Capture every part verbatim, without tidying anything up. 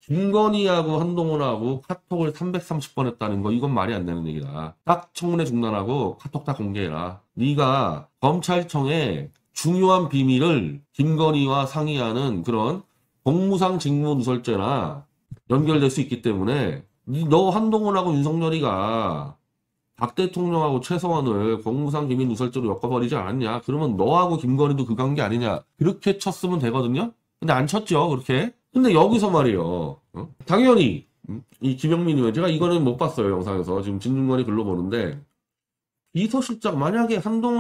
김건희하고 한동훈하고 카톡을 삼백삼십 번 했다는 거, 이건 말이 안 되는 얘기다. 딱 청문회 중단하고 카톡 다 공개해라. 네가 검찰청에 중요한 비밀을 김건희와 상의하는 그런 공무상 직무누설죄나 연결될 수 있기 때문에 너 한동훈하고 윤석열이가 박 대통령하고 최서원을 공무상 기밀 누설죄로 엮어버리지 않았냐? 그러면 너하고 김건희도 그 관계 아니냐? 그렇게 쳤으면 되거든요? 근데 안 쳤죠, 그렇게. 근데 여기서 말이에요. 어? 당연히 이 김영민 의원, 제가 이거는 못 봤어요, 영상에서. 지금 진중권이 글로 보는데, 비서실장, 만약에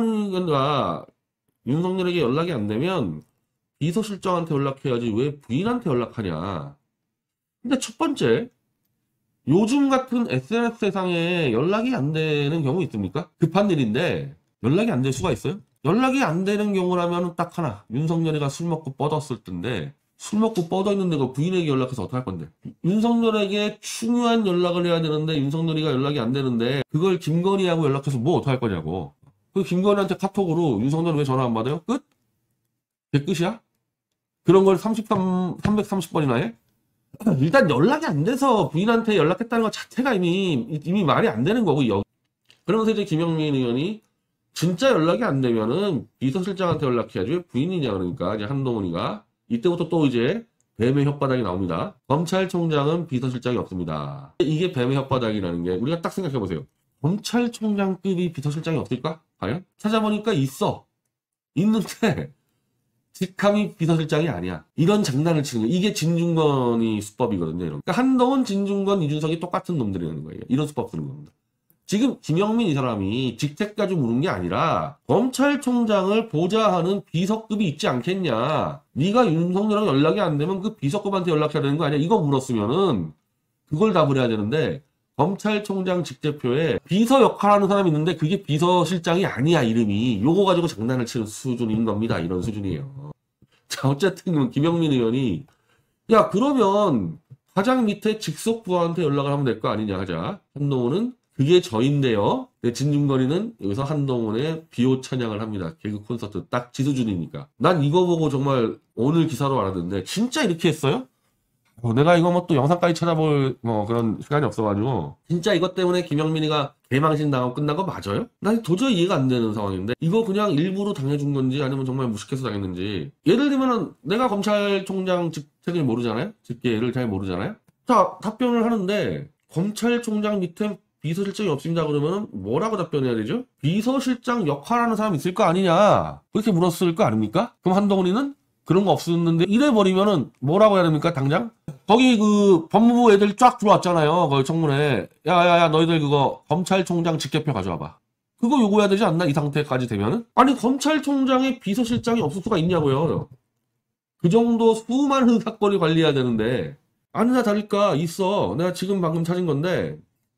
한동훈이가 윤석열에게 연락이 안 되면 비서실장한테 연락해야지 왜 부인한테 연락하냐? 근데 첫 번째, 요즘 같은 에스엔에스 세상에 연락이 안 되는 경우 있습니까? 급한 일인데 연락이 안 될 수가 있어요? 연락이 안 되는 경우라면 딱 하나, 윤석열이가 술 먹고 뻗었을 텐데, 술 먹고 뻗어 있는데 그 부인에게 연락해서 어떡할 건데? 윤석열에게 중요한 연락을 해야 되는데 윤석열이가 연락이 안 되는데 그걸 김건희하고 연락해서 뭐 어떡할 거냐고. 그 김건희한테 카톡으로 윤석열 왜 전화 안 받아요? 끝? 그게 끝이야? 그런 걸 삼십삼, 삼백삼십 번이나 해? 일단 연락이 안 돼서 부인한테 연락했다는 것 자체가 이미 이미 말이 안 되는 거고. 여... 그러면서 이제 김영민 의원이 진짜 연락이 안 되면은 비서실장한테 연락해야지 왜 부인이냐, 그러니까 이제 한동훈이가 이때부터 또 이제 뱀의 혓바닥이 나옵니다. 검찰총장은 비서실장이 없습니다. 이게 뱀의 혓바닥이라는 게, 우리가 딱 생각해 보세요. 검찰총장급이 비서실장이 없을까? 과연? 찾아보니까 있어. 있는데 직함이 비서실장이 아니야. 이런 장난을 치는 거예요. 이게 진중권이 수법이거든요. 이런. 그러니까 한동훈, 진중권, 이준석이 똑같은 놈들이라는 거예요. 이런 수법 쓰는 겁니다. 지금 김영민 이 사람이 직책 가지고 물은 게 아니라 검찰총장을 보좌하는 비서급이 있지 않겠냐. 네가 윤석열이랑 연락이 안 되면 그 비서급한테 연락해야 되는 거 아니야. 이거 물었으면은 그걸 답을 해야 되는데, 검찰총장 직제표에 비서 역할하는 사람이 있는데 그게 비서실장이 아니야, 이름이. 요거 가지고 장난을 치는 수준인 겁니다. 이런 수준이에요. 자, 어쨌든 김영민 의원이, 야, 그러면 가장 밑에 직속부하한테 연락을 하면 될 거 아니냐 하자. 한동훈은 그게 저인데요. 진중권이는 여기서 한동훈의 비호 찬양을 합니다. 개그 콘서트 딱 지수준이니까. 난 이거 보고 정말 오늘 기사로 알았는데, 진짜 이렇게 했어요? 어, 내가 이거 뭐 또 영상까지 찾아볼 뭐 그런 시간이 없어가지고, 진짜 이것 때문에 김영민이가 개망신 당하고 끝난 거 맞아요? 난 도저히 이해가 안 되는 상황인데, 이거 그냥 일부러 당해준 건지 아니면 정말 무식해서 당했는지. 예를 들면은 내가 검찰총장 직책을 모르잖아요? 직계를 잘 모르잖아요? 자, 답변을 하는데 검찰총장 밑에 비서실장이 없습니다 그러면은 뭐라고 답변해야 되죠? 비서실장 역할하는 사람이 있을 거 아니냐, 그렇게 물었을 거 아닙니까? 그럼 한동훈이는 그런 거 없었는데 이래버리면은 뭐라고 해야 됩니까? 당장 거기 그 법무부 애들 쫙 들어왔잖아요, 거기 청문회. 야야야, 너희들 그거 검찰총장 직계표 가져와봐. 그거 요구해야 되지 않나, 이 상태까지 되면은? 아니, 검찰총장에 비서실장이 없을 수가 있냐고요. 그 정도 수많은 사건을 관리해야 되는데. 아니나 다를까 있어. 내가 지금 방금 찾은 건데,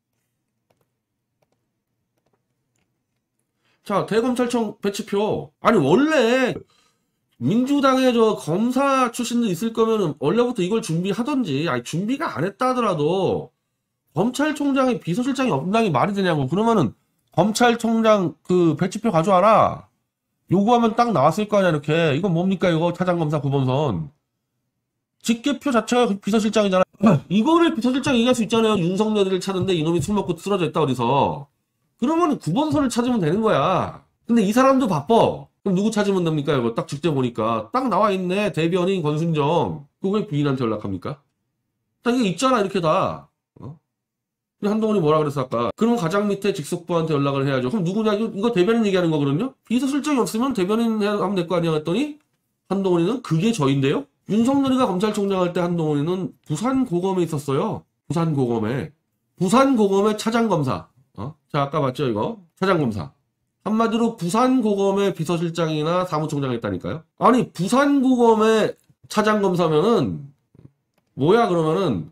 자, 대검찰청 배치표. 아니, 원래 민주당의 저 검사 출신들 있을 거면은 원래부터 이걸 준비하던지, 아니, 준비가 안 했다 하더라도 검찰총장의 비서실장이 없다는 게 말이 되냐고. 그러면은 검찰총장 그 배치표 가져와라. 요구하면 딱 나왔을 거 아니야, 이렇게. 이건 뭡니까, 이거? 차장검사 구 번선. 직계표 자체가 비서실장이잖아. 이거를 비서실장 얘기할 수 있잖아요. 윤석열이를 찾는데 이놈이 술 먹고 쓰러져 있다, 어디서. 그러면 구 번선을 찾으면 되는 거야. 근데 이 사람도 바빠. 그럼 누구 찾으면 됩니까? 이거 딱 직접 보니까 딱 나와 있네. 대변인 권순정. 그거 왜 부인한테 연락합니까? 딱 이게 있잖아, 이렇게 다. 어? 한동훈이 뭐라 그랬어 아까? 그럼 가장 밑에 직속부한테 연락을 해야죠. 그럼 누구냐? 이거, 이거 대변인 얘기하는 거거든요. 비서실장이 없으면 대변인 하면 될 거 아니야 했더니 한동훈이는 그게 저인데요. 윤석열이가 검찰총장 할 때 한동훈이는 부산고검에 있었어요. 부산고검에. 부산고검의 차장검사. 어? 자, 아까 봤죠, 이거? 차장검사. 한마디로 부산고검의 비서실장이나 사무총장을 했다니까요. 아니, 부산고검의 차장검사면은 뭐야, 그러면은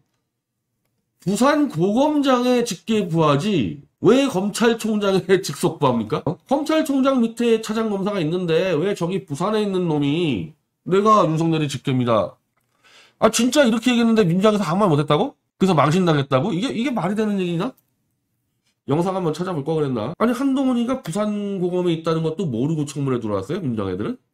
부산고검장의 직계부하지 왜 검찰총장의 직속부합니까? 어? 검찰총장 밑에 차장검사가 있는데 왜 저기 부산에 있는 놈이 내가 윤석열이 직계입니다. 아, 진짜 이렇게 얘기했는데 민주당에서 아무 말 못했다고? 그래서 망신당했다고? 이게 이게 말이 되는 얘기나? 영상 한번 찾아볼 거 그랬나? 아니, 한동훈이가 부산고검에 있다는 것도 모르고 청문회 들어왔어요, 민주당 애들은?